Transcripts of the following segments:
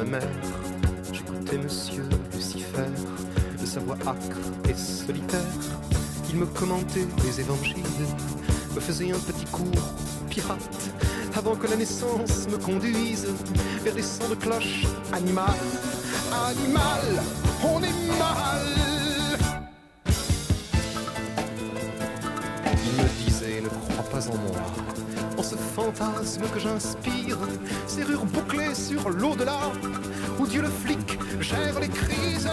mère, j'écoutais Monsieur Lucifer, de sa voix âcre et solitaire. Il me commentait les évangiles, me faisait un petit cours pirate, avant que la naissance me conduise vers des sons de cloche animal. Animal, on est mal. Il me disait, ne crois pas en moi, en ce fantasme que j'inspire, serrure bouclée sur l'au-delà, où Dieu le flic gère les crises.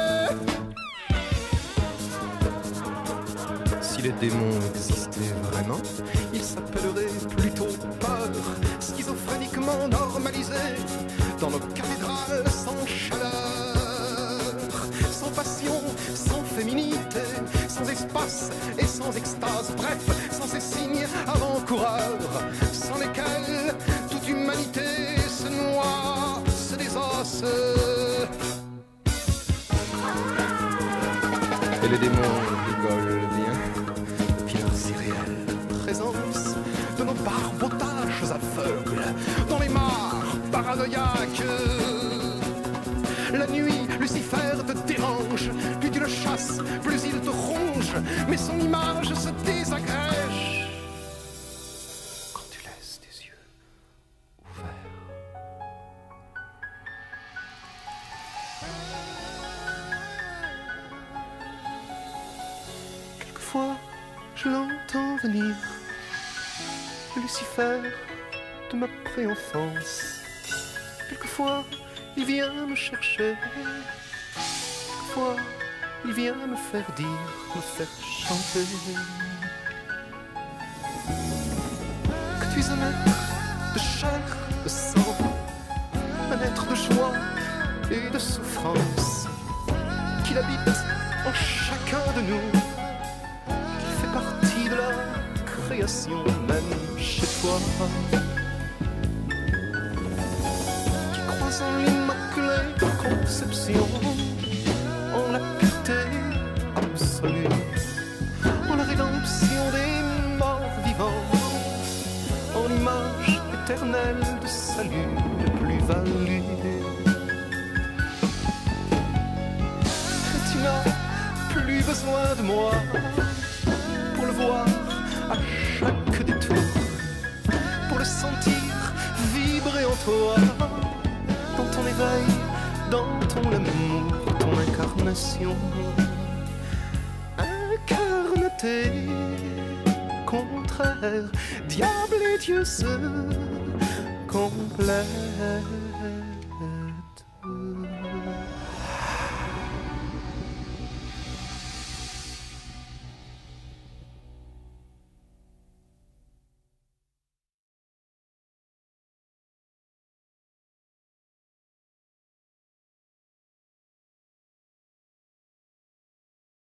Si les démons existaient vraiment, ils s'appelleraient plutôt peur, schizophréniquement normalisés dans nos cathédrales sans chaleur, sans passion, sans féminité, sans espace et sans extase, bref, sans ces signes avant-coureurs, sans lesquels toute humanité se noie, se désosse. Et les démons rigolent bien, puis leur irréelle présence de nos barbotages aveugles, dans les mares paranoïaques. La nuit, Lucifer te dérange, plus tu le chasses, plus il te ronge, mais son image se désagrège quand tu laisses tes yeux ouverts. Quelquefois, je l'entends venir, Lucifer de ma préenfance. Quelquefois, il vient me chercher. Quelquefois, il vient me faire dire, me faire chanter que tu es un être de chair, de sang, un être de joie et de souffrance, qu'il habite en chacun de nous, qu'il fait partie de la création, même chez toi. En l'immaculée conception, en la pureté absolue, en la rédemption des morts vivants, en l'image éternelle de salut, de plus-value. Tu n'as plus besoin de moi pour le voir à chaque détour, pour le sentir vibrer en toi, dans ton éveil, dans ton amour, ton incarnation. Incarnaté, contraire, diable et Dieu se complètent.